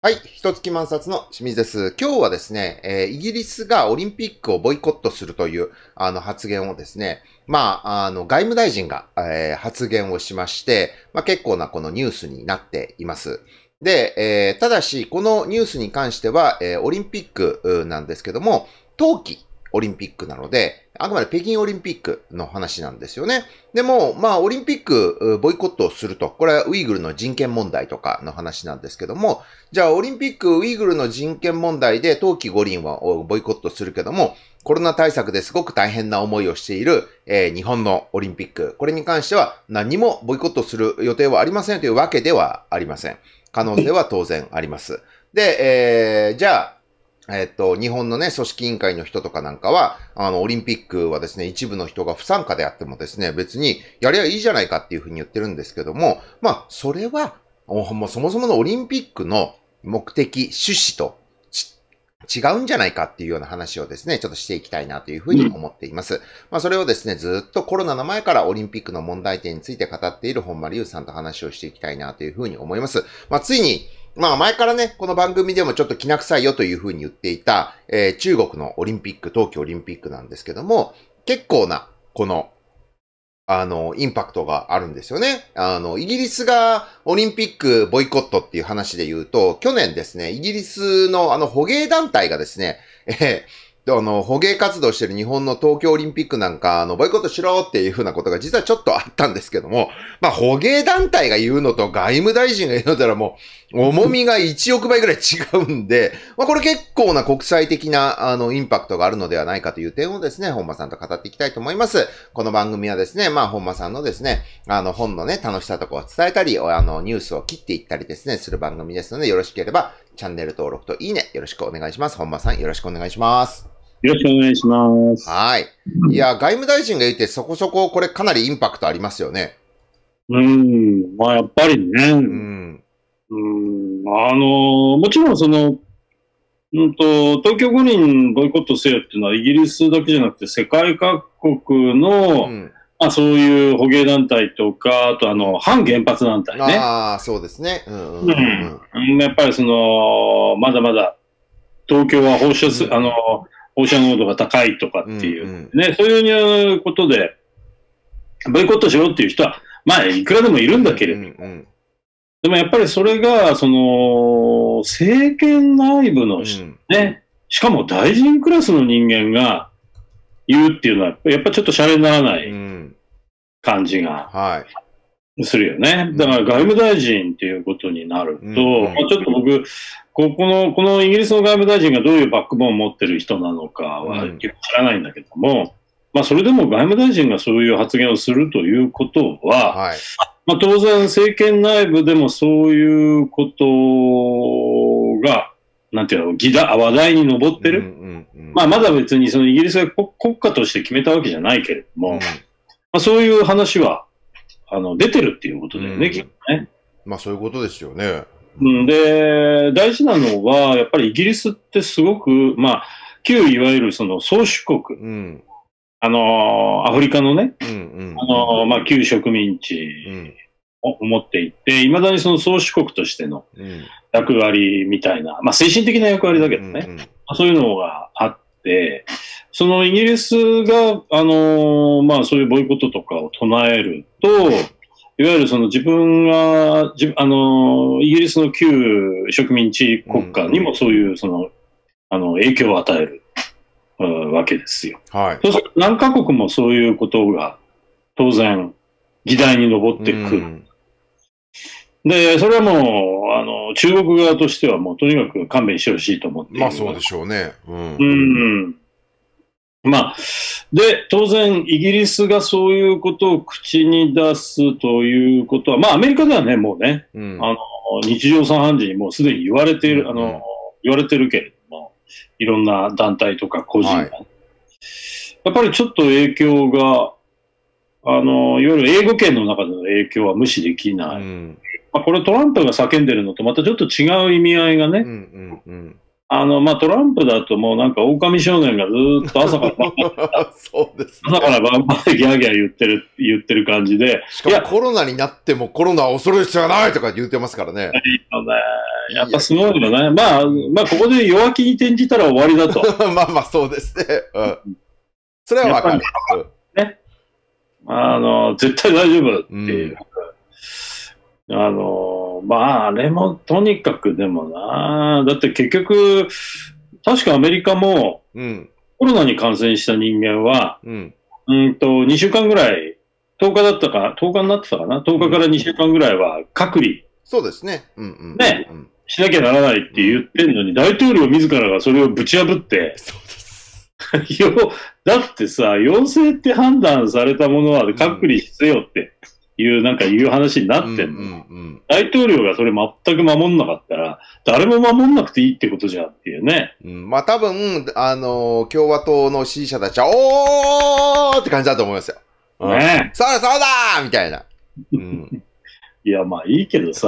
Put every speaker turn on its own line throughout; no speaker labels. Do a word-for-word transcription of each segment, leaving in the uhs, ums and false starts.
はい。一月万冊の清水です。今日はですね、えーイギリスがオリンピックをボイコットするという、あの、発言をですね、まあ、あの、外務大臣が、えー発言をしまして、まあ、結構なこのニュースになっています。で、えーただし、このニュースに関しては、えーオリンピックうなんですけども、冬季オリンピックなので、あくまで北京オリンピックの話なんですよね。でも、まあ、オリンピックうボイコットをすると、これはウイグルの人権問題とかの話なんですけども、じゃあ、オリンピック、ウイグルの人権問題で冬季五輪はボイコットするけども、コロナ対策ですごく大変な思いをしている、えー日本のオリンピック。これに関しては何もボイコットする予定はありませんというわけではありません。可能性は当然あります。で、えーじゃあ、えっと、日本のね、組織委員会の人とかなんかは、あの、オリンピックはですね、一部の人が不参加であってもですね、別にやりゃいいじゃないかっていうふうに言ってるんですけども、まあ、それは、おもうそもそものオリンピックの目的、趣旨とち違うんじゃないかっていうような話をですね、ちょっとしていきたいなというふうに思っています。まあ、それをですね、ずっとコロナの前からオリンピックの問題点について語っている本間隆さんと話をしていきたいなというふうに思います。まあ、ついに、まあ前からね、この番組でもちょっときな臭いよというふうに言っていた、えー中国のオリンピック、冬季オリンピックなんですけども、結構な、この、あの、インパクトがあるんですよね。あの、イギリスがオリンピックボイコットっていう話で言うと、去年ですね、イギリスのあの捕鯨団体がですね、えーあの、捕鯨活動してる日本の東京オリンピックなんか、あの、ボイコットしろっていうふうなことが実はちょっとあったんですけども、まあ、捕鯨団体が言うのと外務大臣が言うのとはもう、重みがいちおくばいぐらい違うんで、まあ、これ結構な国際的な、あの、インパクトがあるのではないかという点をですね、本間さんと語っていきたいと思います。この番組はですね、まあ、本間さんのですね、あの、本のね、楽しさとかを伝えたり、あの、ニュースを切っていったりですね、する番組ですので、よろしければ、チャンネル登録といいね、よろしくお願いします。本間さん、よろしくお願いします。
よろしくお願いします。
はい。いや、外務大臣が言ってそこそここれかなりインパクトありますよね。
うん、まあやっぱりね、
う
うん、
ん。
あの、もちろんその、うんと、東京五輪ボイコットせよっていうのはイギリスだけじゃなくて世界各国の、
うん。
まあそういう捕鯨団体とか、あとあの、反原発団体ね。
ああ、そうですね。うんうんうんうん。
うん。やっぱりその、まだまだ東京は放射す、
うん
あの、放射濃度が高いとかっていう、
うん
ね、そういうことで、ボイコットしろっていう人は、まあ、いくらでもいるんだけれど、
うんうん
でもやっぱりそれが、その、政権内部のし、
うん
ね、しかも大臣クラスの人間が言うっていうのは、やっぱちょっとシャレにならな
う
い
ん。
感じが
はい。
するよね。だから外務大臣っていうことになると、
うんうん
まあ、ちょっと僕、ここの、このイギリスの外務大臣がどういうバックボーンを持ってる人なのかは
うん
知らないんだけども、まあそれでも外務大臣がそういう発言をするということは、
はい。
まあ、当然、政権内部でもそういうことが、なんていうの、議題、話題に上ってる。
うんうんうん
まあ、まだ別にそのイギリスが国国家として決めたわけじゃないけれども、
うん
まあ、そういう話は、あの、出てるっていうことだよね、
うん
きっとね。
まあそういうことですよね。
うんで、大事なのは、やっぱりイギリスってすごく、まあ、旧いわゆるその宗主国、
うん
あの、アフリカのね、
うんうん
あの、まあ、旧植民地
うん
を持っていて、いまだにその宗主国としての
うん
役割みたいな、まあ、精神的な役割だけどね、
うんうん
そういうのがあって、そのイギリスが、あのまあ、そういうボイコットとかを唱えると、いわゆるその自分が、じあのイギリスの旧植民地国家にもそういうその、あの、影響を与える、うんわけですよ。
はい。
そうすると何カ国もそういうことが当然議題に上ってくる。
うん
で、それはもう、あの、中国側としてはもうとにかく勘弁してほしいと思っている。
まあそうでしょうね。うん
うん。まあ、で、当然、イギリスがそういうことを口に出すということは、まあアメリカではね、もうね、
うん
あの、日常茶飯事にもうすでに言われている、あ
うん
の、言われてるけれども、いろんな団体とか個人が、
はい
やっぱりちょっと影響が、あの、いわゆる英語圏の中での影響は無視できない。
うん
まあ、これトランプが叫んでるのとまたちょっと違う意味合いがね、
うんうんうん
あの、まあ、トランプだともうなんか狼少年がずーっと朝から晩まで、
そうですね。
朝から晩までギャーギャー言ってる、言ってる感じで。
しかもコロナになってもコロナを恐れる必要はないとか言ってますからね。
いいよね。やっぱすごいよね。まあ、まあ、ここで弱気に転じたら終わりだと。
まあまあ、そうですね。うん。それはわかる。
ね。あの、絶対大丈夫っていう。うん、あの、まあ、あれもとにかくでもな。だって結局、確かアメリカも、うん、コロナに感染した人間は、うん、うんと、にしゅうかんぐらい、とおかだったか、とおかになってたかな ?とおか からにしゅうかんぐらいは隔離。
そうですね。うんうん、
ね。しなきゃならないって言ってんのに、うん、大統領自らがそれをぶち破って、そうです。よ、だってさ、陽性って判断されたものは隔離せよっていう、なんかいう話になってんの、うんうんうん。大統領がそれ全く守んなかったら、誰も守んなくていいってことじゃんっていうね。
うん、まあ多分、あのー、共和党の支持者たちは、おーって感じだと思いますよ。うん、ねえ。そうだそうだみたいな。うん、
いや、まあいいけどさ。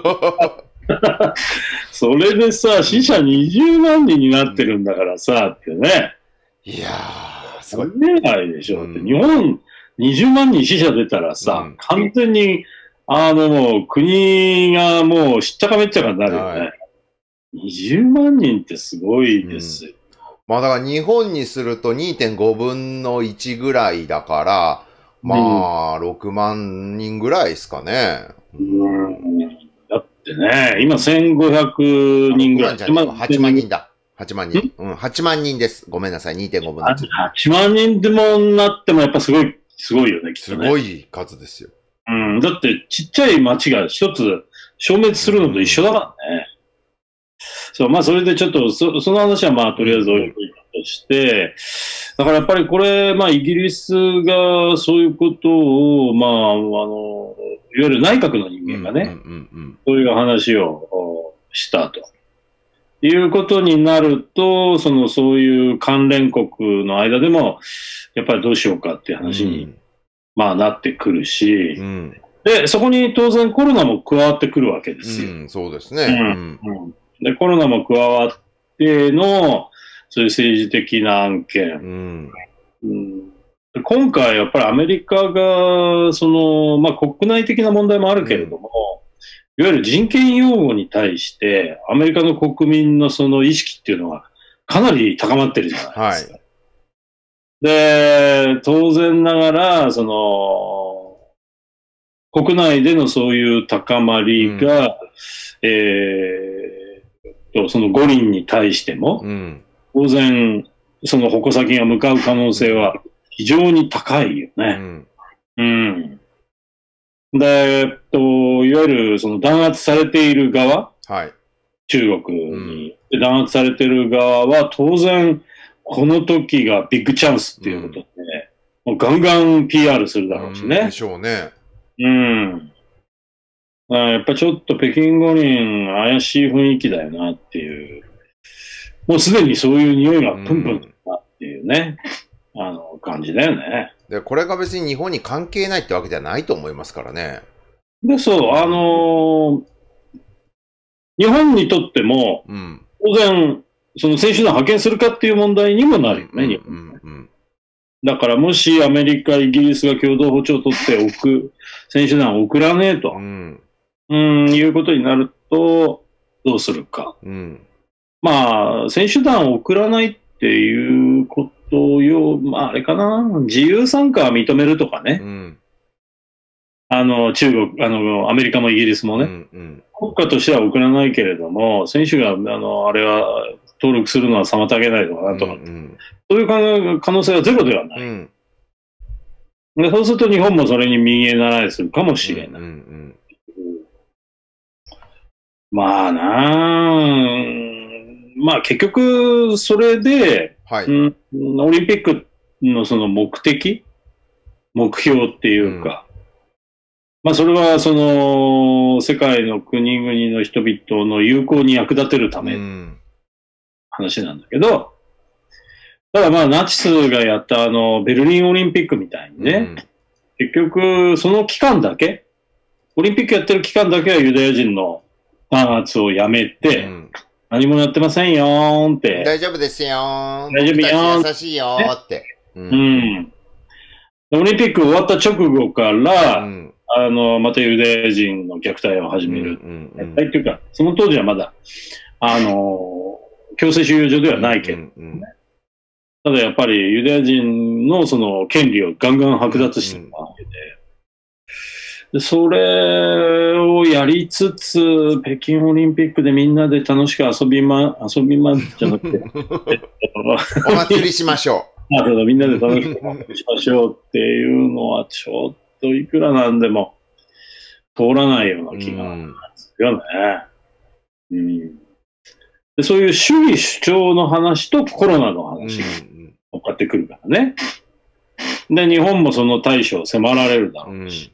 それでさ、死者にじゅうまんにんになってるんだからさ、ってね。
いやー、すごい。
ありえないでしょ。うん、日本にじゅうまんにん死者出たらさ、うん、完全に、あの、もう国がもうしっちゃかめっちゃかになるよね。はい、にじゅうまんにんってすごいですよ。
うん、まあだから日本にすると にてんごぶんのいちぐらいだから、まあ、ろくまんにんぐらいですかね。
うんだってね、今せんごひゃくにんぐらい。
はちまんにんだ。はちまんにん。うん、はちまんにんです。ごめんなさい、にてんごぶんのいち。
はちまんにんでもなってもやっぱすごい、すごいよね、きっとね。
すごい数ですよ。
うん、だってちっちゃい町が一つ消滅するのと一緒だからね。そう、まあそれでちょっと、そ, その話はまあとりあえず置いといたとして、だからやっぱりこれ、まあイギリスがそういうことを、まあ、あの、いわゆる内閣の人間がね、そういう話をしたと。いうことになると、そのそういう関連国の間でも、やっぱりどうしようかっていう話に、うん、まあなってくるし、うん、で、そこに当然コロナも加わってくるわけですよ。
うん、そうですね。
うんうんで、コロナも加わっての、そういう政治的な案件。うんうん、今回、やっぱりアメリカが、その、まあ、国内的な問題もあるけれども、うん、いわゆる人権擁護に対して、アメリカの国民のその意識っていうのは、かなり高まってるじゃないですか。はい、で、当然ながら、その、国内でのそういう高まりが、うん、えーその五輪に対しても、うん、当然、その矛先が向かう可能性は非常に高いよね。うん。うん、で、えっと、いわゆるその弾圧されている側、はい、中国に、うん、弾圧されている側は当然、この時がビッグチャンスっていうことで、ね、うん、もうガンガン ピーアール するだろうしね。
うん、でしょうね。
うん。やっぱちょっと北京五輪怪しい雰囲気だよなっていう。もうすでにそういう匂いがプンプンだっていうね、うん、あの感じだよね。
で、これが別に日本に関係ないってわけではないと思いますからね。
で、そう、あのー、日本にとっても、うん、当然、その選手団派遣するかっていう問題にもなるよね、日本。だからもしアメリカ、イギリスが共同歩調を取っておく、選手団を送らねえと。うんうん、いうことになると、どうするか。うん、まあ、選手団を送らないっていうことをよ、まあ、あれかな、自由参加は認めるとかね。うん、あの、中国、あの、アメリカもイギリスもね、うんうん、国家としては送らないけれども、選手が、あの、あれは、登録するのは妨げないとかなとか、うんうん、そういう可能性はゼロではない。うん、でそうすると日本もそれに右へ習いするかもしれない。うんうんうんまあなあ、まあ結局それで、はいうん、オリンピックのその目的、目標っていうか、うん、まあそれはその世界の国々の人々の友好に役立てるための話なんだけど、ただまあナチスがやったあのベルリンオリンピックみたいにね、うん、結局その期間だけ、オリンピックやってる期間だけはユダヤ人の弾圧をやめて、うん、 何もやってませんよーんって。
大丈夫ですよー。
大丈夫よーん。
優しいよーって。
うん。うん、オリンピック終わった直後から、うん、あの、またユダヤ人の虐待を始める。うんうんうん、虐待っていうか、その当時はまだ、あの、強制収容所ではないけど、ね、うんうん、ただやっぱりユダヤ人のその権利をガンガン剥奪してたわけで、でそれをやりつつ、北京オリンピックでみんなで楽しく遊びま、遊びま、じゃなくて、
お祭りしましょう。
まあ、みんなで楽しくお祭りしましょうっていうのは、ちょっといくらなんでも通らないような気がするよね。うん、でそういう主義主張の話とコロナの話が乗っかってくるからね。で、日本もその対処を迫られるだろうし。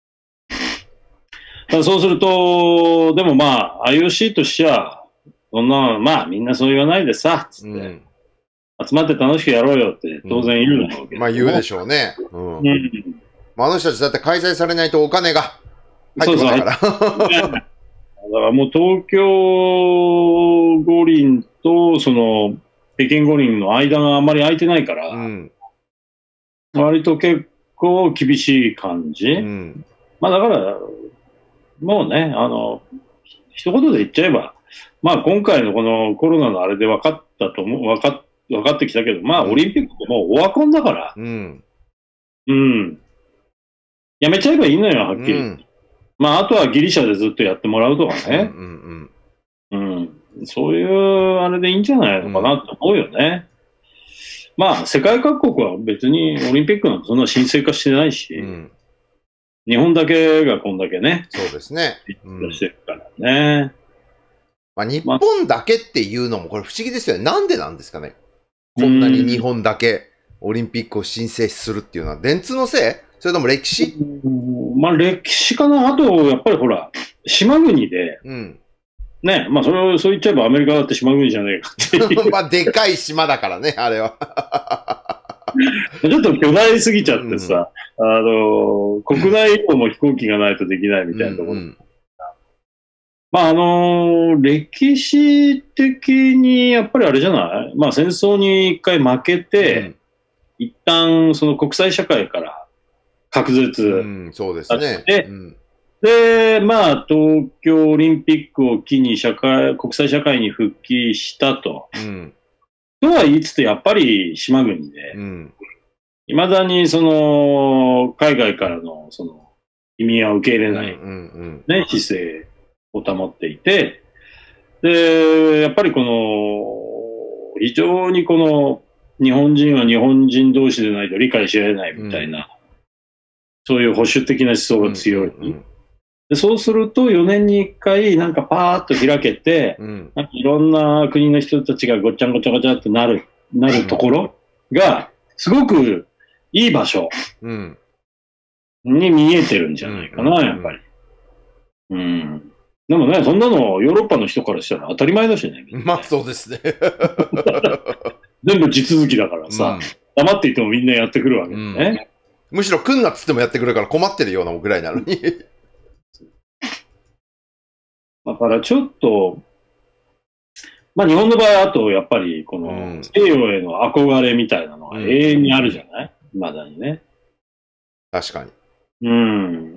うん、そうすると、でもまあ、アイオーシー としては、そんな、まあみんなそう言わないでさ、つって、うん、集まって楽しくやろうよって当然言うだろうけど、うん。
まあ言うでしょうね。うん。うん、まあ、あの人たちだって開催されないとお金が入ってこないから。そうそうだ
からもう東京五輪とその北京五輪の間があんまり空いてないから、うん、割と結構厳しい感じ。うん、まあだから、もうね、あの、一言で言っちゃえば、まあ今回のこのコロナのあれで分かったと思う、分か分かってきたけど、まあオリンピックもうオワコンだから、うん。うん。やめちゃえばいいのよ、はっきり。うん、まああとはギリシャでずっとやってもらうとかね。うんうんうん。うん。そういうあれでいいんじゃないのかなと思うよね。うん、まあ世界各国は別にオリンピックなんてそんな神聖化してないし、うん、日本だけがこんだけね。
そうですね。
うん、してるからね。
まあ、日本だけっていうのもこれ不思議ですよね。なんでなんですかね。こんなに日本だけオリンピックを申請するっていうのは電通のせい？それとも歴史？
まあ歴史かな。あと、やっぱりほら、島国で、うん、ね、まあそれをそう言っちゃえばアメリカだって島国じゃねえかっていう。
まあでかい島だからね、あれは。
ちょっと巨大すぎちゃってさ、うん、あの、国内以降も飛行機がないとできないみたいなところ。うんうん、まああのー、歴史的にやっぱりあれじゃないまあ戦争に一回負けて、うん、一旦その国際社会から隔絶、うん、
そうですね。うん、
で、まあ東京オリンピックを機に社会、国際社会に復帰したと。うん、とは言いつつやっぱり島国で、うん、未だにその海外からのその移民は受け入れない、ね、姿勢を保っていて、で、やっぱりこの、非常にこの、日本人は日本人同士でないと理解し合えないみたいな、うん、そういう保守的な思想が強い。うんうんうん、でそうするとよねんにいっかいなんかパーッと開けて、うん、なんかいろんな国の人たちがごちゃんごちゃごちゃってなる、なるところが、すごくいい場所に見えてるんじゃないかな、やっぱり。うん。でもね、そんなのヨーロッパの人からしたら当たり前だしね。
まあそうですね。
全部地続きだからさ、うん、黙っていてもみんなやってくるわけですね。
うん、むしろ来んなっつってもやってくるから困ってるようなぐらいなのに。
だからちょっと、まあ日本の場合あとやっぱりこの西洋への憧れみたいなのが永遠にあるじゃない、うん、未だにね。
確かに。
うん。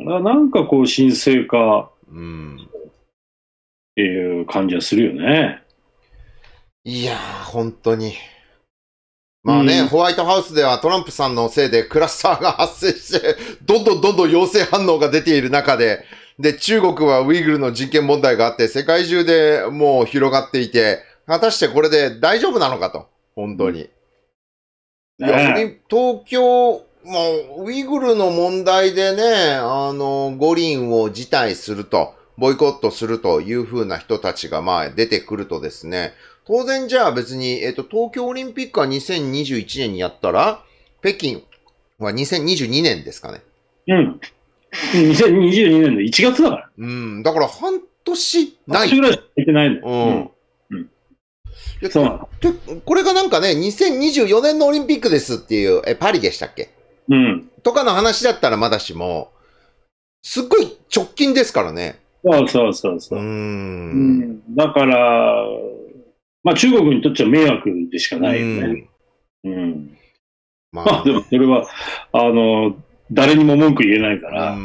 なんかこう神聖化。うんっていう感じはするよね。
いやー、本当に。まあね、うん、ホワイトハウスではトランプさんのせいでクラスターが発生して、どんどんどんどん陽性反応が出ている中で、で、中国はウイグルの人権問題があって、世界中でもう広がっていて、果たしてこれで大丈夫なのかと。本当に。うん、いや、ね、東京、もう、ウイグルの問題でね、あの、五輪を辞退すると。ボイコットするという風な人たちがまあ出てくるとですね、当然じゃあ別に、えっと、東京オリンピックはにせんにじゅういちねんにやったら、北京はにせんにじゅうにねんですかね。
うん。にせんにじゅうにねんのいちがつだから。
うん。だから半年ない。
半年ぐらいしか行ってないのよ。うん。
うん。うん、そうなの。これがなんかね、にせんにじゅうよねんのオリンピックですっていう、え、パリでしたっけ？うん。とかの話だったらまだしも、すっごい直近ですからね。
そうそうそうそう。うん。だから、 まあ中国にとっては迷惑でしかないよね。うん。うん、まあ、まあでもそれは、あの、誰にも文句言えないから、うん、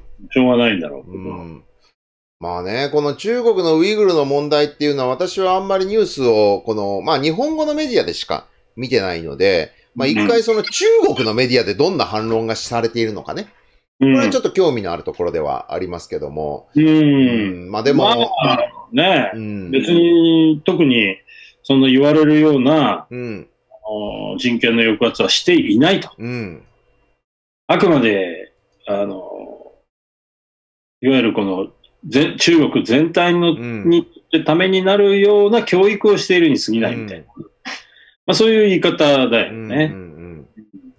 しょうがないんだろうけど。うん、
まあね、この中国のウイグルの問題っていうのは私はあんまりニュースを、この、まあ日本語のメディアでしか見てないので、まあ一回その中国のメディアでどんな反論がされているのかね。これはちょっと興味のあるところではありますけども。
うん。うん、
まあでも、ま
あ、ね、うん、別に特にそんな言われるような、うん、人権の抑圧はしていないと。うん、あくまで、あの、いわゆるこのぜ中国全体の、うん、にためになるような教育をしているに過ぎないみたいな。うん、まあそういう言い方だよね。うんうんうん、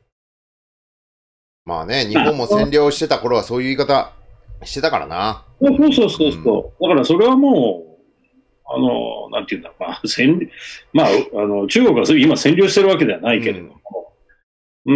まあね、日本も占領してた頃はそういう言い方してたからな。
そうそうそうそう。うん、だからそれはもう、あの、なんていうんだ、まあ、占まあ、あの、中国は今占領してるわけではないけれども、うん、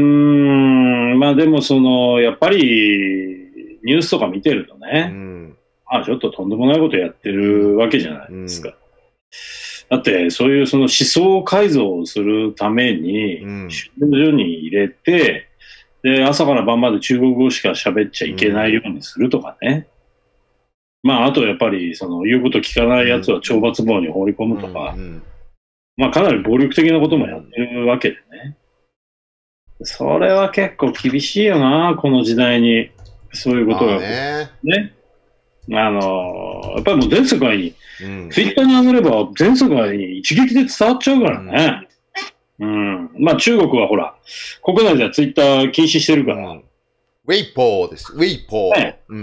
うーん、まあでもその、やっぱり、ニュースとか見てるとね、うん、まあちょっととんでもないことやってるわけじゃないですか。うん、だって、そういうその思想改造をするために、収容所に入れて、で、朝から晩まで中国語しか喋っちゃいけないようにするとかね。うん、まあ、あとやっぱり、その、言うこと聞かない奴は懲罰房に放り込むとか、うんうん、まあ、かなり暴力的なこともやってるわけでね。それは結構厳しいよな、この時代に。そういうことが。ね。ね。あの、やっぱりもう全世界に、うん、ツイッターに上げれば全世界に一撃で伝わっちゃうからね。うん。まあ中国はほら、国内ではツイッター禁止してるから。うん、
ウェイポーです。ウェイポー。ね、うんうん。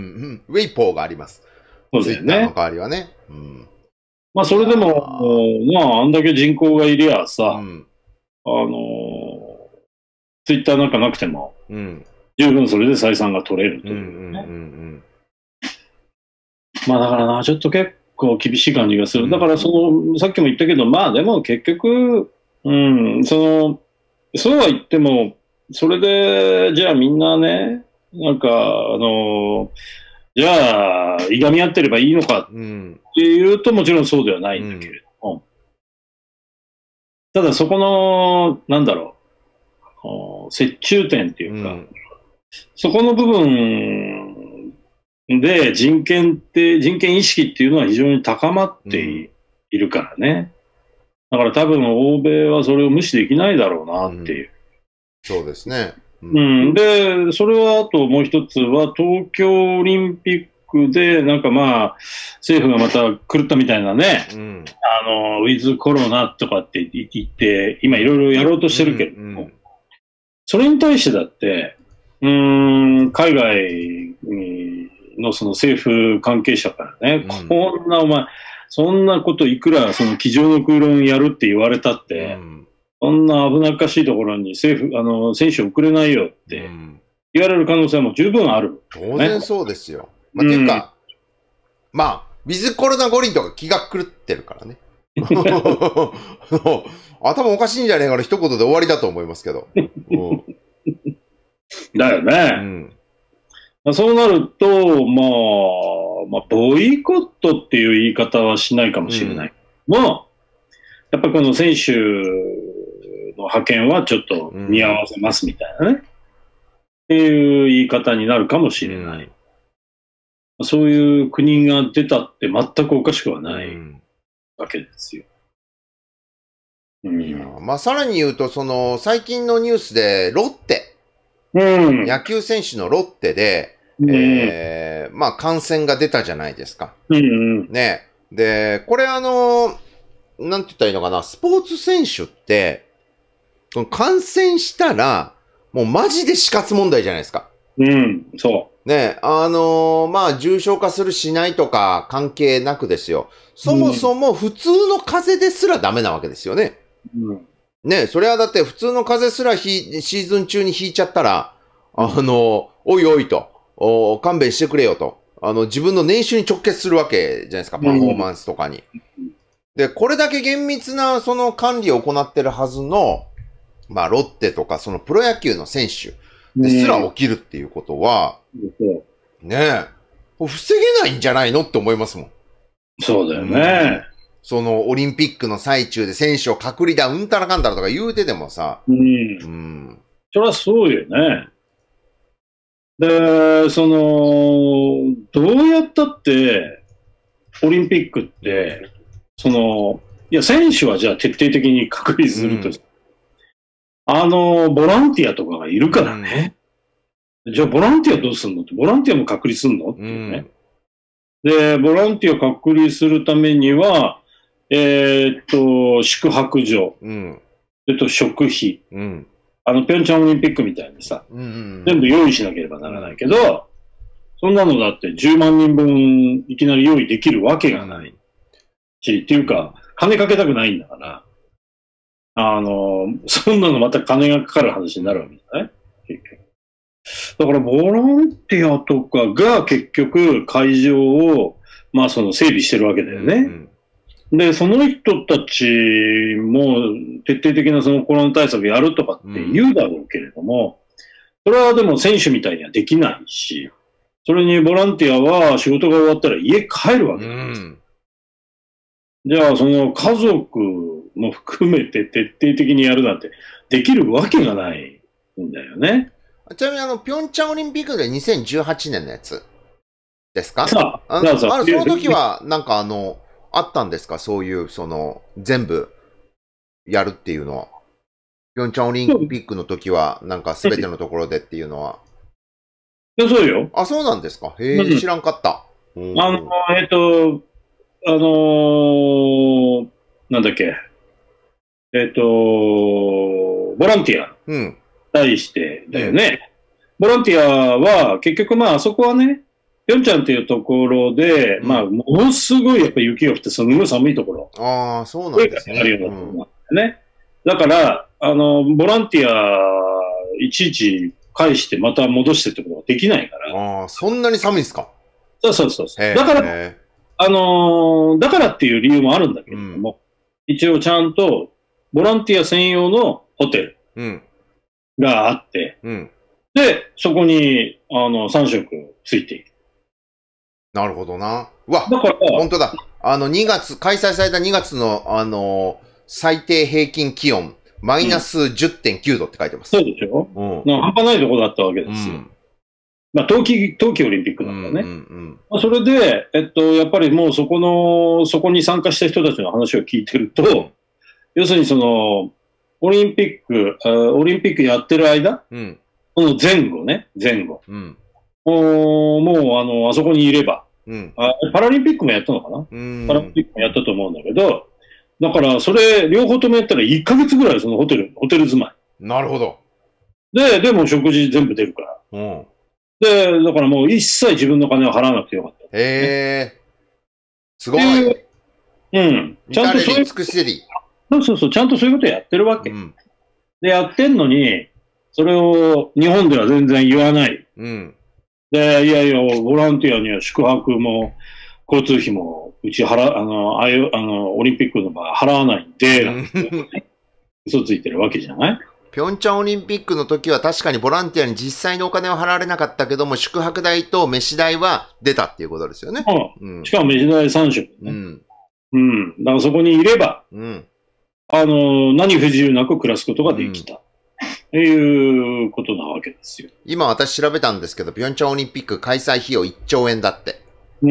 ウェイポーがあります。
そうですね。
ツイッターの代わりはね。うん、
まあそれでも、まああんだけ人口がいりゃさ、うん、あの、ツイッターなんかなくても、うん、十分それで採算が取れるという、ね。うんうんうんうん、まあだからな、ちょっと結構厳しい感じがする。だからその、さっきも言ったけど、まあでも結局、うん、その、そうは言っても、それで、じゃあみんなね、なんか、あの、じゃあ、いがみ合ってればいいのかっていうと、もちろんそうではないんだけれども、うん、ただそこの、なんだろう、折衷点っていうか、うん、そこの部分で人権って、人権意識っていうのは非常に高まっているからね。だから多分欧米はそれを無視できないだろうなっていう。うん、
そうですね。
うん、うん。で、それはあともう一つは東京オリンピックでなんかまあ政府がまた狂ったみたいなね、うん、あの、ウィズコロナとかって言って今いろいろやろうとしてるけれども、うんうん、それに対してだって、うーん、海外のその政府関係者からね、うん、こんなお前、そんなこといくらその机上の空論やるって言われたって、うん、そんな危なっかしいところに政府、あの、選手送れないよって言われる可能性も十分ある、
ね。当然そうですよ。まあ、っていうか、うん、まあ、ウィズコロナ五輪とか気が狂ってるからね。頭おかしいんじゃねえかな一言で終わりだと思いますけど。うん、
だよね。うん、そうなると、まあ、まあ、ボイコットっていう言い方はしないかもしれない。うん、もう、やっぱこの選手の派遣はちょっと見合わせますみたいなね。うん、っていう言い方になるかもしれない。うん、そういう国が出たって全くおかしくはないわけですよ。
うん、まあ、さらに言うと、その、最近のニュースで、ロッテ、
うん、
野球選手のロッテで、うん、えー、まあ、感染が出たじゃないですか。
うんうん、
ね。で、これあの、なんて言ったらいいのかな、スポーツ選手って、感染したら、もうマジで死活問題じゃないですか。
うん、そう。
ね、あのー、まあ、重症化するしないとか関係なくですよ。そもそも普通の風邪ですらダメなわけですよね。うん、ね、それはだって普通の風邪すらひシーズン中に引いちゃったら、あの、おいおいと、お勘弁してくれよと、あの、自分の年収に直結するわけじゃないですか、パフォーマンスとかに。うん、で、これだけ厳密なその管理を行ってるはずの、まあ、ロッテとかそのプロ野球の選手ですら起きるっていうことは、ねえ、防げないんじゃないのって思いますもん。
そうだよね。
そのオリンピックの最中で選手を隔離だ、うんたらかんたらとか言うててもさ。
うん。
うん。
そりゃそうよね。で、その、どうやったって、オリンピックって、その、いや、選手はじゃあ徹底的に隔離すると、うん、あの、ボランティアとかがいるからね。うん、じゃあ、ボランティアどうすんのって、ボランティアも隔離すんのっていうね。うん、で、ボランティア隔離するためには、えー、っと、宿泊所、うん、えっと、食費、うん、あの、ピョンチャンオリンピックみたいにさ、うんうんうん、全部用意しなければならないけど、そんなのだってじゅうまんにんぶんいきなり用意できるわけがないし、っていうか、金かけたくないんだから、あの、そんなのまた金がかかる話になるわけじゃない？結局。だから、ボランティアとかが結局会場を、まあその整備してるわけだよね。うんうん、で、その人たちも徹底的なそのコロナ対策やるとかって言うだろうけれども、それはでも選手みたいにはできないし、それにボランティアは仕事が終わったら家帰るわけなんです。うん、じゃあ、その家族も含めて徹底的にやるなんてできるわけがないんだよね。
ちなみにあの、ピョンチャンオリンピックでにせんじゅうはちねんのやつですか？
さあ、
あの、あのその時はなんかあの、あったんですか？そういう、その、全部やるっていうのは。ピョンチャンオリンピックの時は、なんか全てのところでっていうのは。
いや、そうよ。
あ、そうなんですか。へえ、うん、知らんかった。
あの、えっと、あのー、なんだっけ。えっと、ボランティアに対してだよね。うん、ボランティアは、結局まあ、あそこはね、ピョンチャンっていうところで、うん、まあ、ものすごいやっぱり雪が降って、すごい寒いところ。
ああ、そうなんですね。あるようなところなん
だよね。だから、あの、ボランティア、いちいち返してまた戻してってことができないから。
ああ、そんなに寒いんですか？
そうそうそう。だから、あのー、だからっていう理由もあるんだけれども、うん、一応ちゃんと、ボランティア専用のホテルがあって、うん、で、そこに、あの、さん食ついている。
なるほどな。うわ、だから、本当だ。あの、にがつ、開催されたにがつの、あのー、最低平均気温、マイナス じゅってんきゅう 度って書いてます。
そうでしょ？うん。半端ないとこだったわけですよ。うん、まあ、冬季、冬季オリンピックなんだね。うんうんうんまあ、それで、えっと、やっぱりもうそこの、そこに参加した人たちの話を聞いてると、うん、要するにその、オリンピック、オリンピックやってる間、うん、この前後ね、前後。うん、もう、もうあの、あそこにいれば、うん、あ、パラリンピックもやったのかな、うん、パラリンピックもやったと思うんだけど、だから、それ、両方ともやったらいっかげつぐらいそのホテル、ホテル住まい。
なるほど。
で、でも食事全部出るから。うん。で、だからもう一切自分の金を払わなくてよかった、ね。
へえ。すごい。
うん。ちゃんとそういう。そうそうそう、ちゃんとそういうことやってるわけ。うん、で、やってんのに、それを日本では全然言わない。うん。で、いやいや、ボランティアには宿泊も、交通費も、うち払、あの、ああいう、あの、オリンピックの場合払わないんで、なんて嘘ついてるわけじゃない？
ピョンチャンオリンピックの時は確かにボランティアに実際にお金を払われなかったけども、宿泊代と飯代は出たっていうことですよね。
うん。しかも飯代さん食、ね。うん。うん。だからそこにいれば、うん。あの、何不自由なく暮らすことができた。と、うん、いうことなわけですよ。
今私調べたんですけど、ピョンチャンオリンピック開催費用いっちょうえんだって。
うん。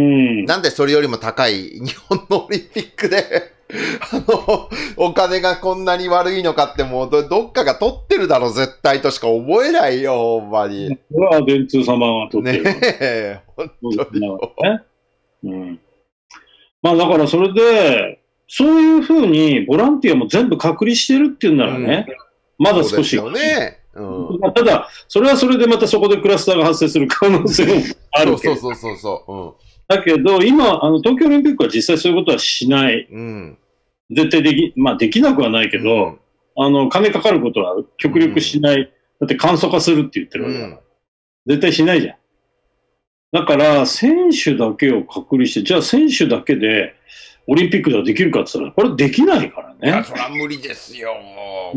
なんでそれよりも高い日本のオリンピックで、あの、お金がこんなに悪いのかってもうど、どっかが取ってるだろ、絶対としか思えないよ、ほんまに。
これは電通様が取ってる。
ねえ、本当に。
ね、うん。まあだからそれで、そういうふうにボランティアも全部隔離してるっていうんならね、うん、まだ少し。
そうですよね。うん、
ただ、それはそれでまたそこでクラスターが発生する可能性もあるけど。
そうそうそうそう。うん
だけど、今、あの、東京オリンピックは実際そういうことはしない。うん、絶対でき、まあできなくはないけど、うん、あの、金かかることは極力しない。うん、だって簡素化するって言ってるわけだから。うん、絶対しないじゃん。だから、選手だけを隔離して、じゃあ選手だけでオリンピックではできるかって言ったら、これできないからね。い
や、それは無理ですよ。うん、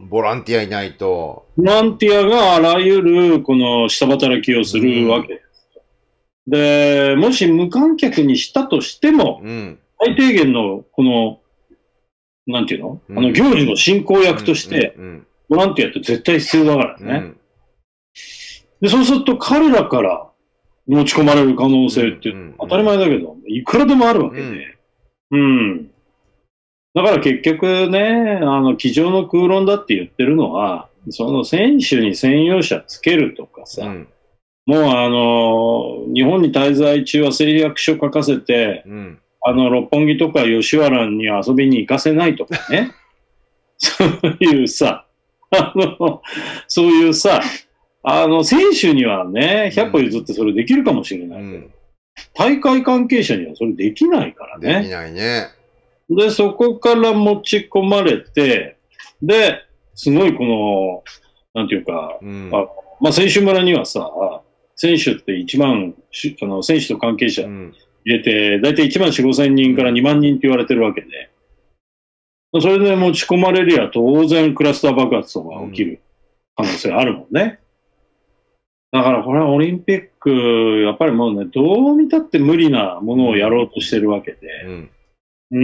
ボランティアいないと。
ボランティアがあらゆる、この下働きをするわけ。うんで、もし無観客にしたとしても、うん、 最低限の、この、なんていうの、うん、あの、行事の進行役として、ボランティアって絶対必要だからね。うん、で、そうすると彼らから持ち込まれる可能性って、当たり前だけど、いくらでもあるわけで。うん。うん、だから結局ね、あの、机上の空論だって言ってるのは、その選手に専用車つけるとかさ、うん、もうあの、日本に滞在中は誓約書書かせて、うん、あの、六本木とか吉原に遊びに行かせないとかね。そういうさ、あの、そういうさ、あの、選手にはね、ひゃっぽ譲ってそれできるかもしれないけど、うん、大会関係者にはそれできないからね。
できないね。
で、そこから持ち込まれて、で、すごいこの、なんていうか、うん、あまあ、選手村にはさ、選手っていちまん、あの選手と関係者入れて、だいたいいちまんよん、ごせん人からにまん人って言われてるわけで、それで持ち込まれりゃ当然クラスター爆発とか起きる可能性あるもんね。だからこれはオリンピック、やっぱりもうね、どう見たって無理なものをやろうとしてるわけで、うんうん。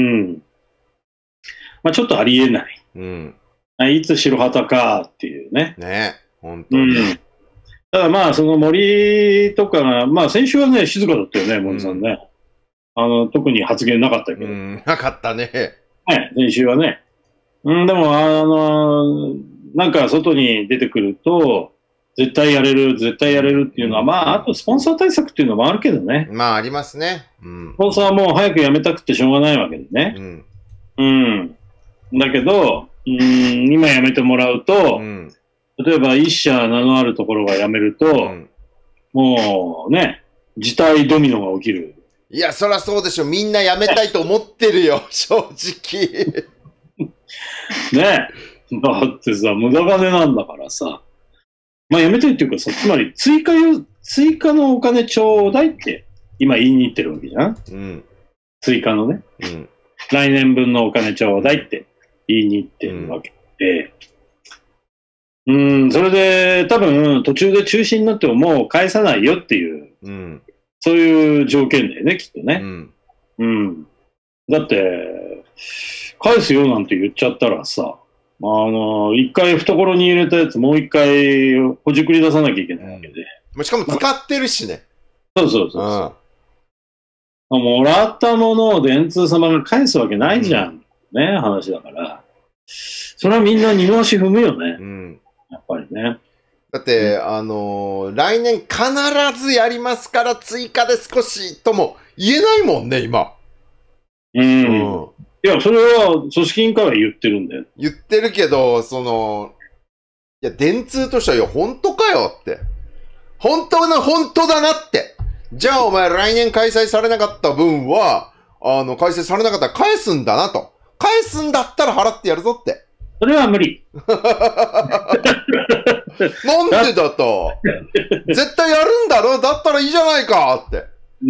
まあちょっとありえない。うん。いつ白旗かっていうね。
ね、本当に。うん。
ただまあその森とかが、まあ先週はね、静かだったよね、森さんね。うん、あの、特に発言なかったけど。うん、
なかったね。
ね、先週はね。うん、でもあの、なんか外に出てくると、絶対やれる、絶対やれるっていうのは、まあ、あとスポンサー対策っていうのもあるけどね。
まあ、ありますね。うん。
スポンサーはもう早く辞めたくてしょうがないわけでね。うん。うん。だけど、うん、今辞めてもらうと、うん、例えば一社名のあるところが辞めると、うん、もうね、事態ドミノが起きる。
いや、そりゃそうでしょ。みんな辞めたいと思ってるよ、正直。
ね。だってさ、無駄金なんだからさ。まあやめたいっていうかさ、つまり追加よ、追加のお金ちょうだいって今言いに行ってるわけじゃん、うん、追加のね、うん。来年分のお金ちょうだいって言いに行ってるわけで。うん、ん、それで多分途中で中止になってももう返さないよっていう、うん、そういう条件だよね、きっとね。うん。うん、だって、返すよなんて言っちゃったらさ、あの、一回懐に入れたやつもう一回ほじくり出さなきゃいけないわけで。
うん、しかも使ってるしね。
そうそうそうそう、うん。もらったものを電通様が返すわけないじゃん。うん、ね、話だから。それはみんな二の足踏むよね。うん、やっぱりね。
だって、うん、あのー、来年必ずやりますから追加で少しとも言えないもんね、今。
うん。うん、いや、それは組織委員会は言ってるんだよ。
言ってるけど、その、いや、電通としては、いや、本当かよって。本当な、本当だなって。じゃあ、お前来年開催されなかった分は、あの、開催されなかったら返すんだなと。返すんだったら払ってやるぞって。
それは無理。
なんでだと。絶対やるんだろ、だったらいいじゃないかって。うん。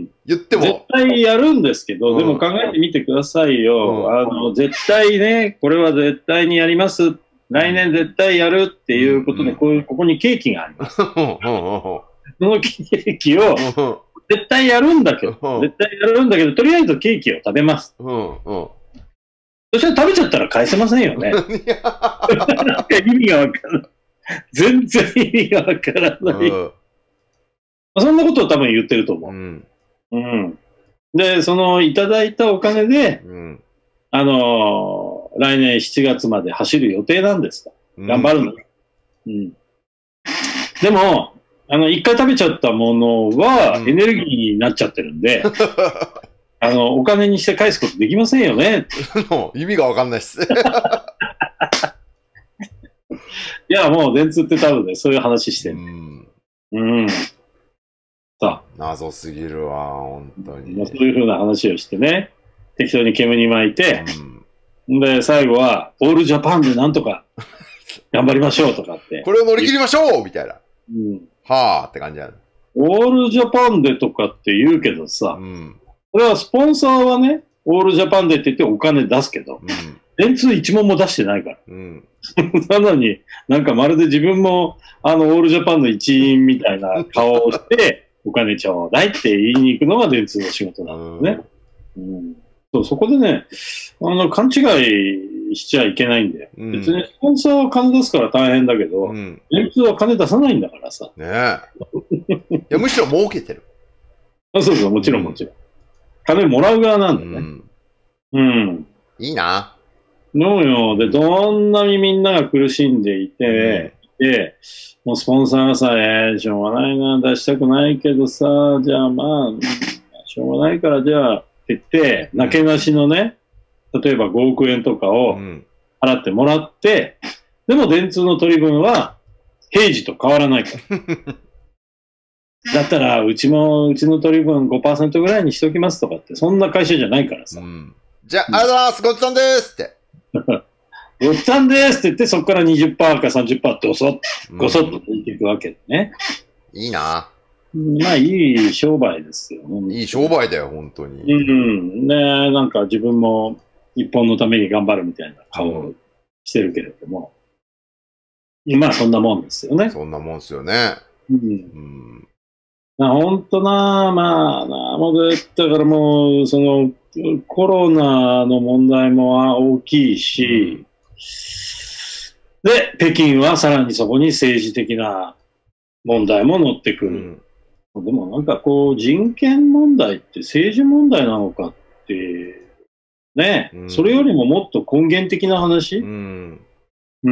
言っても。
絶対やるんですけど、うん、でも考えてみてくださいよ。うん、あの、絶対ね、これは絶対にやります。来年絶対やるっていうことで、こういう、ここにケーキがあります。そのケーキを、絶対やるんだけど、絶対やるんだけど、とりあえずケーキを食べます。うんうんそしたら食べちゃったら返せませんよね。意味がわからない。全然意味がわからない。うん、そんなことを多分言ってると思う。うんうん、で、そのいただいたお金で、うん、あのー、来年しちがつまで走る予定なんですと。頑張るの、うんうん。でも、あの、一回食べちゃったものはエネルギーになっちゃってるんで、うんあの、お金にして返すことできませんよね。
意味がわかんないっす。
いや、もう電通って多分ね、そういう話してる、ね。うん。うん。さ
あ。謎すぎるわ、本当に。
そういうふうな話をしてね、適当に煙に巻いて、うん、で、最後は、オールジャパンでなんとか頑張りましょうとかって。
これを乗り切りましょうみたいな。うん。はぁって感じなの。
オールジャパンでとかって言うけどさ、うんこれはスポンサーはね、オールジャパンでって言ってお金出すけど、うん、電通一問も出してないから。うん、なのに、なんかまるで自分もあのオールジャパンの一員みたいな顔をして、お金ちょうだいって言いに行くのが電通の仕事なんですね。うん、うん、 そう、そこでね、あの、勘違いしちゃいけないんだよ。
うん、
別にスポンサーは金出すから大変だけど、
うん、
電通は金出さないんだからさ。
ねえ。いや、むしろ儲けてる。
あ、そうそう、もちろんもちろん。金もらう側なんだね。うん。うん、
いいな。
そうよ。で、どんなにみんなが苦しんでいて、うん、で、もうスポンサーがさ、えー、しょうがないな、出したくないけどさ、じゃあまあ、しょうがないからじゃあ、って言って、なけなしのね、例えばごおくえんとかを払ってもらって、うん、でも電通の取り分は、平時と変わらないから。だったら、うちも、うちの取り分 ごパーセント ぐらいにしておきますとかって、そんな会社じゃないからさ。うん、
じゃあ、ありがとうございます、ごっつぁんですって。
ごっつぁんですって言って、そこから にじゅっパーセント か さんじゅっパーセント ってごそっ、ごそっと抜いていくわけでね。
いいな。
まあ、いい商売ですよね。
いい商売だよ、本当に。
うん。ね、なんか自分も一本のために頑張るみたいな顔をしてるけれども。うん、まあ、そんなもんですよね。
そんなもんですよね。うん。うん
本当な、まあな、もうだからもう、その、コロナの問題も大きいし、うん、で、北京はさらにそこに政治的な問題も乗ってくる。うん、でもなんかこう、人権問題って政治問題なのかって、ね、うん、それよりももっと根源的な話、うん、うん。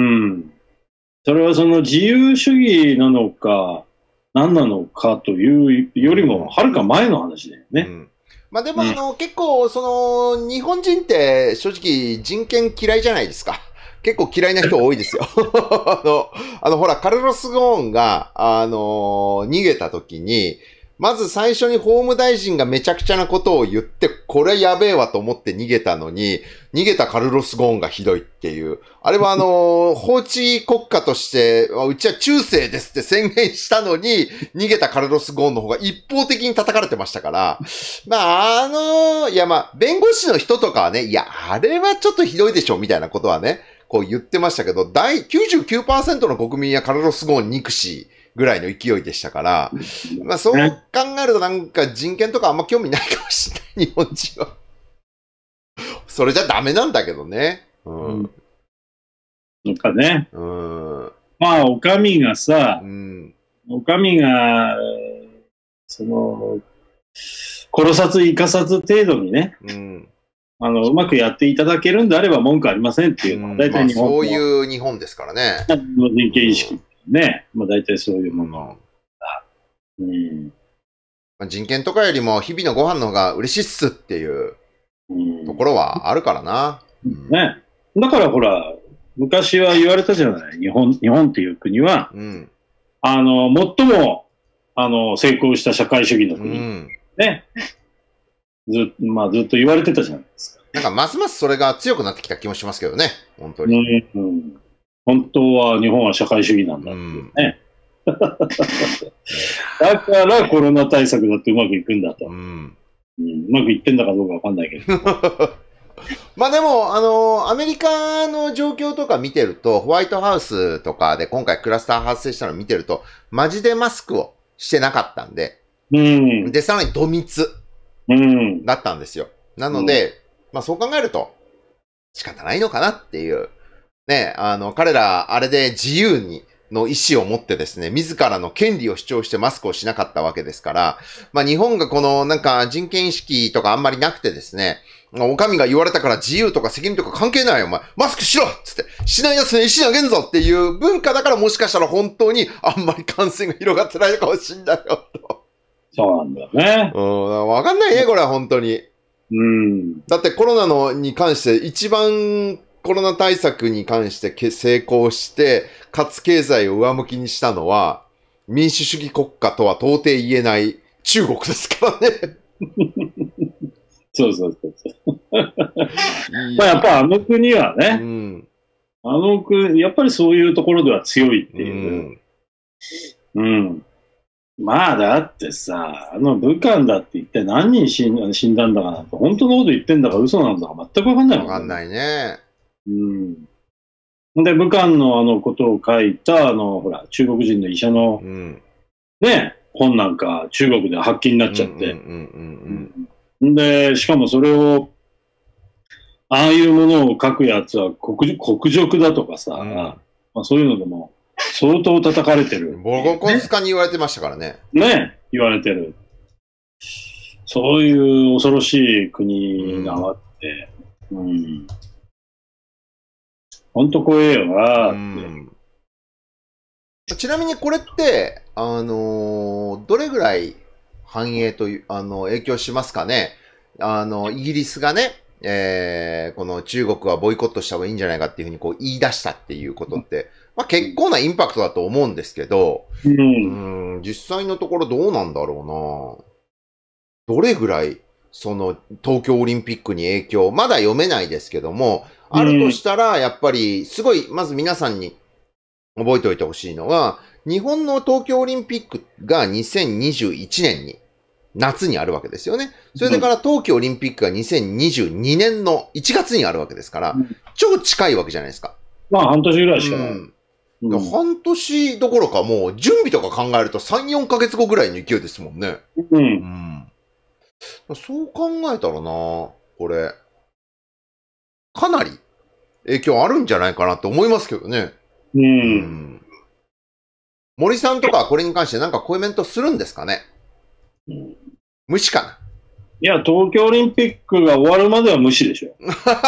それはその自由主義なのか、何なのかというよりも、はるか前の話だよね。うん、
まあでも、あの、うん、結構、その、日本人って正直人権嫌いじゃないですか。結構嫌いな人多いですよ。あの、あの、ほら、カルロス・ゴーンが、あの、逃げた時に、まず最初に法務大臣がめちゃくちゃなことを言って、これやべえわと思って逃げたのに、逃げたカルロス・ゴーンがひどいっていう。あれはあの、法治国家として、うちは中世ですって宣言したのに、逃げたカルロス・ゴーンの方が一方的に叩かれてましたから、まあ、あの、いやまあ、弁護士の人とかはね、いや、あれはちょっとひどいでしょ、みたいなことはね、こう言ってましたけど、第 きゅうじゅうきゅうパーセント の国民はカルロス・ゴーン憎し、ぐらいの勢いでしたから、まあそう考えるとなんか人権とかあんま興味ないかもしれない、日本人は。それじゃダメなんだけどね。うん。
なんかね。うん。まあ、お上がさ、うん、お上が、その、殺さず生かさず程度にね、うん、あの、うまくやっていただけるんであれば文句ありませんっていうのは、大体日本、
まあ、そういう日本ですからね。
人権意識。ね。まあ大体そういうもの。
うん。まあ、人権とかよりも日々のご飯の方が嬉しいっすっていうところはあるからな。
うん、ね。だからほら、昔は言われたじゃない。日本、日本っていう国は、うん、あの、最も、あの、成功した社会主義の国。うん、ね。ず、まあずっと言われてたじゃないですか。
なんかますますそれが強くなってきた気もしますけどね。本当に。うんうん
本当は日本は社会主義なんだっていうね。うん、だからコロナ対策だってうまくいくんだと。うんうん、うまくいってんだかどうかわかんないけど。
まあでも、あの、アメリカの状況とか見てると、ホワイトハウスとかで今回クラスター発生したのを見てると、マジでマスクをしてなかったんで、うん、で、さらにド密だったんですよ。なので、うん、まあそう考えると仕方ないのかなっていう。ね、あの、彼ら、あれで自由に、の意思を持ってですね、自らの権利を主張してマスクをしなかったわけですから、まあ日本がこのなんか人権意識とかあんまりなくてですね、お上が言われたから自由とか責任とか関係ないよ、お前。マスクしろっつって、しないやつに石投げんぞっていう文化だからもしかしたら本当にあんまり感染が広がってないのかもしんないよと。
そうなんだよね。
うん、わかんないね、これは本当に。うん。だってコロナのに関して一番コロナ対策に関して成功して、かつ経済を上向きにしたのは、民主主義国家とは到底言えない中国ですからね。
そうそうそうそう。まあやっぱあの国はね、うん、あの国、やっぱりそういうところでは強いっていう。うん。うん、まあだってさ、あの武漢だって一体何人死ん、死んだんだかなんて、本当のこと言ってんだか嘘なんだか全くわかんないもんね。
わかんないね。
うん。で、武漢のあのことを書いた、あの、ほら、中国人の医者の、うん、ね、本なんか中国で発禁になっちゃって。で、しかもそれを、 ああいうものを書くやつは国国辱だとかさ、
うん、
まあ、そういうのでも相当叩かれてる、
ボココスカに言われてましたからね。
ね、言われてる。そういう恐ろしい国があって、うん。うん、ほんと怖えよな、うん、
ちなみにこれって、あのー、どれぐらい反映という、あの、影響しますかね。あの、イギリスがね、えー、この中国はボイコットした方がいいんじゃないかっていうふうにこう言い出したっていうことって、まあ結構なインパクトだと思うんですけど、うん、うん実際のところどうなんだろうな。どれぐらい、その東京オリンピックに影響、まだ読めないですけども、あるとしたら、やっぱり、すごい、まず皆さんに覚えておいてほしいのは、日本の東京オリンピックがにせんにじゅういちねんに、夏にあるわけですよね。それでから冬季オリンピックがにせんにじゅうにねんのいちがつにあるわけですから、うん、超近いわけじゃないですか。
まあ半年ぐらいしかない。うん
うん、半年どころかもう準備とか考えるとさん、よんかげつごぐらいの勢いですもんね。うん。うん、そう考えたらな、これ、かなり影響あるんじゃないかなって思いますけどね。うん。うん、森さんとかこれに関してなんかコメントするんですかね。うん、無視かな。
いや、東京オリンピックが終わるまでは無視でしょ。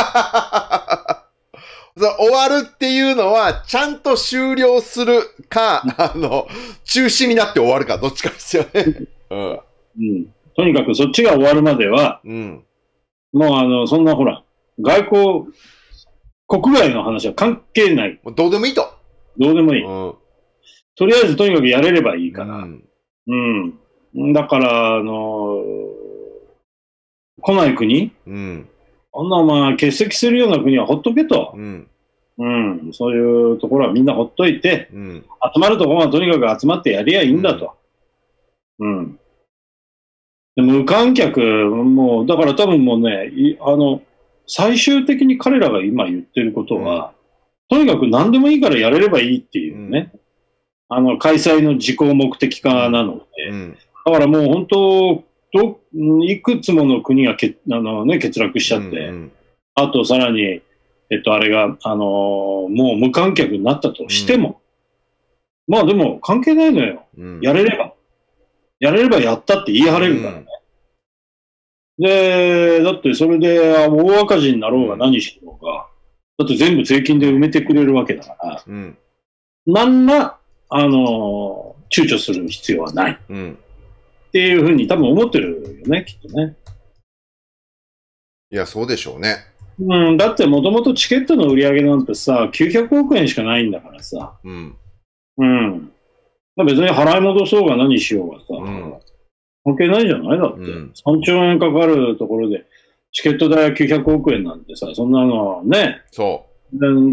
終わるっていうのは、ちゃんと終了するか、あの、中止になって終わるか、どっちかですよね。うん。うん。
とにかくそっちが終わるまでは、うん、もうあの、そんなほら、外交、国外の話は関係ない。
どうでもいいと。
どうでもいい。うん、とりあえずとにかくやれればいいから。うん。うん、だから、あのー、来ない国、うん、あんなまあ欠席するような国はほっとけと。うん。うん。そういうところはみんなほっといて、うん、集まるところはとにかく集まってやりゃいいんだと。うん。うん、で無観客、もう、だから多分もうね、あの、最終的に彼らが今言ってることは、うん、とにかく何でもいいからやれればいいっていうね。うん、あの、開催の自己目的化なので、うん、だからもう本当、どいくつもの国がけあの、ね、欠落しちゃって、うんうん、あとさらに、えっと、あれが、あのー、もう無観客になったとしても、うん、まあでも関係ないのよ、うん。やれれば。やれればやったって言い張れるからね。うん、で、だってそれで大赤字になろうが何しようが、だって全部税金で埋めてくれるわけだから、うん、なんら、あのー、躊躇する必要はない。うんっていうふうに多分思ってるよね、きっとね。
いや、そうでしょうね。
うん、だってもともとチケットの売り上げなんてさ、きゅうひゃくおくえんしかないんだからさ。うん。うん。別に払い戻そうが何しようがさ、うん、関係ないじゃないだって、うん。さんちょうえんかかるところで、チケット代はきゅうひゃくおくえんなんてさ、そんなのはね。そう。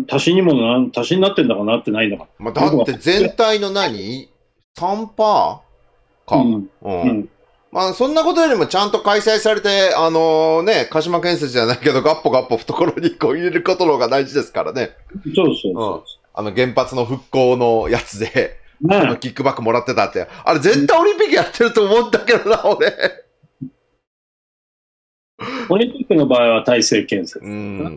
足しにもな、足しになってんだかなってないんだから。
まあ、だって全体の何 ?さんパーセントか。うん。うん。まあ、そんなことよりもちゃんと開催されて、あのー、ね、鹿島建設じゃないけど、ガッポガッポ懐にこう入れることの方が大事ですからね。
そうそうそう。うん。
あの、原発の復興のやつで、ね、あの、キックバックもらってたって。あれ、絶対オリンピックやってると思うんだけどな、俺。
オリンピックの場合は体制建設。うん。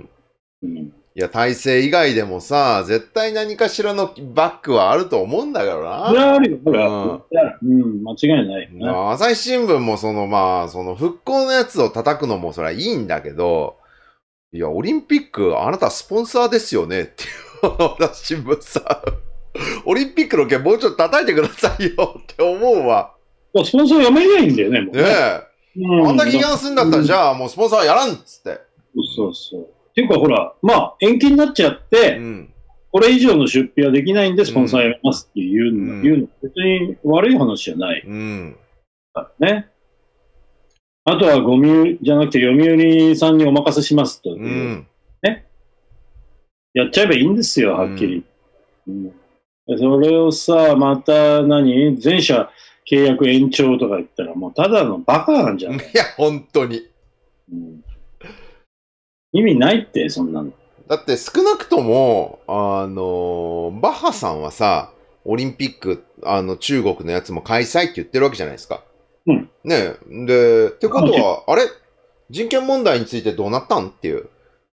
うん。いや、体制以外でもさ、絶対何かしらのバックはあると思うんだけどな。
それはあるよ、これは。うん、間違いない、ね。
朝日新聞もその、まあ、その復興のやつを叩くのもそれはいいんだけど、いや、オリンピック、あなたスポンサーですよねっていう、朝日新聞さ、オリンピックの件もうちょっと叩いてくださいよって思うわ。
スポンサーやめりゃいいんだよね、もうね。ね
え。うん、あんだけ批判するんだったら、じゃあもうスポンサーやらんっつって。
そうそう。っていうかほら、まあ、延期になっちゃって、うん、これ以上の出費はできないんで、スポンサーやめますっていうの、うん、いうの別に悪い話じゃない。うん、ね。あとはゴミじゃなくて、読売さんにお任せしますと、うん、ね。やっちゃえばいいんですよ、はっきり。うんうん、それをさ、また何、全社契約延長とか言ったら、もうただのバカなんじゃない？
いや、本当に。
うん意味ないって、そんなの。
だって少なくとも、あの、バッハさんはさ、オリンピック、あの、中国のやつも開催って言ってるわけじゃないですか。うん。ねえ。で、ってことは、あれ人権問題についてどうなったんっていう。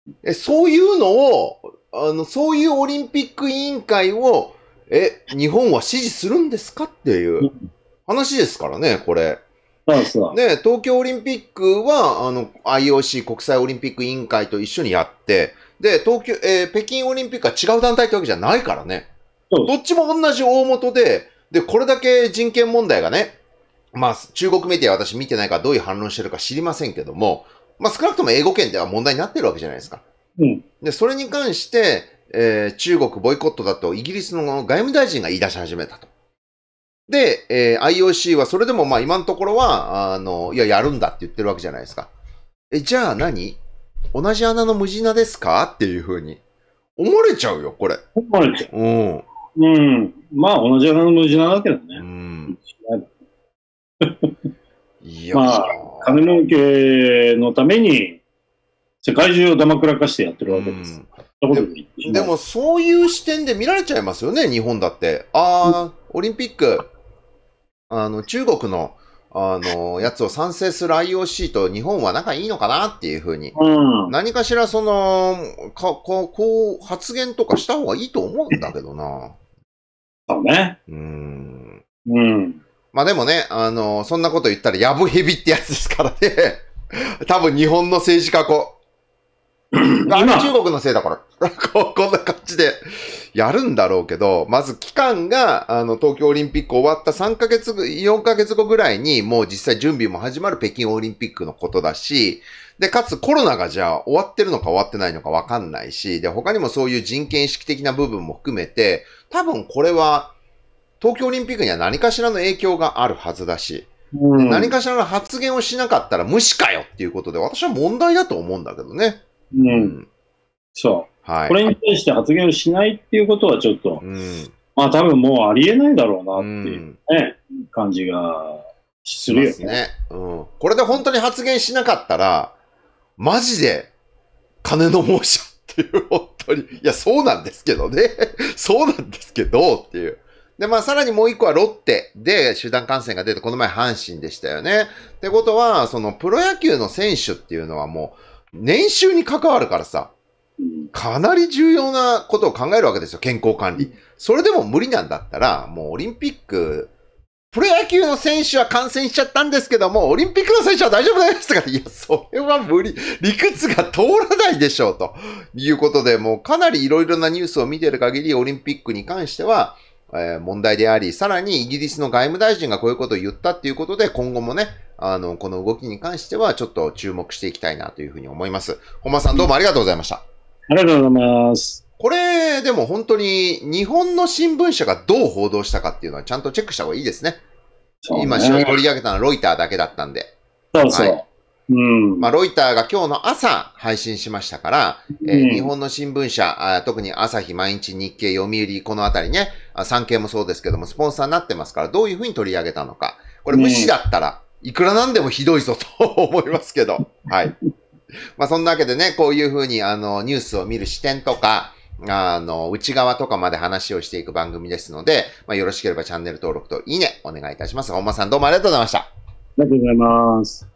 え、そういうのを、あの、そういうオリンピック委員会を、え、日本は支持するんですかっていう話ですからね、これ。
そうそう。
ね、東京オリンピックは、あの、アイオーシー 国際オリンピック委員会と一緒にやって、で、東京、えー北京オリンピックは違う団体ってわけじゃないからね。
そう
どっちも同じ大元で、で、これだけ人権問題がね、まあ、中国メディアは私見てないからどういう反論してるか知りませんけども、まあ、少なくとも英語圏では問題になってるわけじゃないですか。
うん。
で、それに関して、えー中国ボイコットだとイギリスの外務大臣が言い出し始めたと。で、えー アイオーシー はそれでもまあ今のところは、あの、いや、やるんだって言ってるわけじゃないですか。え、じゃあ何同じ穴の無地なですかっていうふうに思われちゃうよ、これ。
思われちゃ
うん。
う。うん。まあ、同じ穴の無地なだけど
う
ね。
ん。いや、
まあ、金儲けのために、世界中をだまくらかしてやってるわけです。そんなこと言ってしまう
でもそういう視点で見られちゃいますよね、日本だって。ああ、オリンピック、あの、中国の、あの、やつを賛成する アイオーシー と日本は仲いいのかなっていうふうに。
うん。
何かしらその、か、こう、こう、発言とかした方がいいと思うんだけどな。
そうね。
うーん。
うん。
まあでもね、あの、そんなこと言ったら、やぶへびってやつですからね。多分日本の政治家こう、あれ中国のせいだから。ここんな感じでやるんだろうけど、まず期間が、あの、東京オリンピック終わったさんかげつご、よんかげつごぐらいに、もう実際準備も始まる北京オリンピックのことだし、で、かつコロナがじゃあ終わってるのか終わってないのかわかんないし、で、他にもそういう人権意識的な部分も含めて、多分これは、東京オリンピックには何かしらの影響があるはずだし、
うん、
何かしらの発言をしなかったら無視かよっていうことで、私は問題だと思うんだけどね。
う。
うんん。
そう。
はい。
これに対して発言をしないっていうことはちょっと、
うん。
まあ多分もうありえないだろうな
う。
っていうんね、感じがす
し
るよ
ますね。うん。これで本当に発言しなかったら、マジで、金の亡者っていう、本当に。いや、そうなんですけどね。そうなんですけど、っていう。で、まあ、さらにもう一個はロッテで集団感染が出て、この前阪神でしたよね。ってことは、そのプロ野球の選手っていうのはもう、年収に関わるからさ、
うん
かなり重要なことを考えるわけですよ、健康管理。それでも無理なんだったら、もうオリンピック、プロ野球の選手は感染しちゃったんですけども、オリンピックの選手は大丈夫ですとかって、いや、それは無理、理屈が通らないでしょう、ということで、もうかなりいろいろなニュースを見てる限り、オリンピックに関しては、えー問題であり、さらにイギリスの外務大臣がこういうことを言ったっていうことで、今後もね、あの、この動きに関してはちょっと注目していきたいなというふうに思います。本間さんどうもありがとうございました。
ありがとうございます。
これ、でも本当に日本の新聞社がどう報道したかっていうのはちゃんとチェックした方がいいですね。
そうね
今、取り上げたのはロイターだけだったんで。
そうそう。
はい
うん。
まあ、ロイターが今日の朝配信しましたから、えー
うん
日本の新聞社、あ特に朝日、毎日、日経、読売、このあたりね、あ産経もそうですけども、スポンサーになってますから、どういうふうに取り上げたのか。これ無視だったら、いくらなんでもひどいぞと思いますけど。はい。まあ、そんなわけでね、こういうふうに、あの、ニュースを見る視点とか、あの、内側とかまで話をしていく番組ですので、まあ、よろしければチャンネル登録といいね、お願いいたします。本間さんどうもありがとうございました。
ありがとうございます。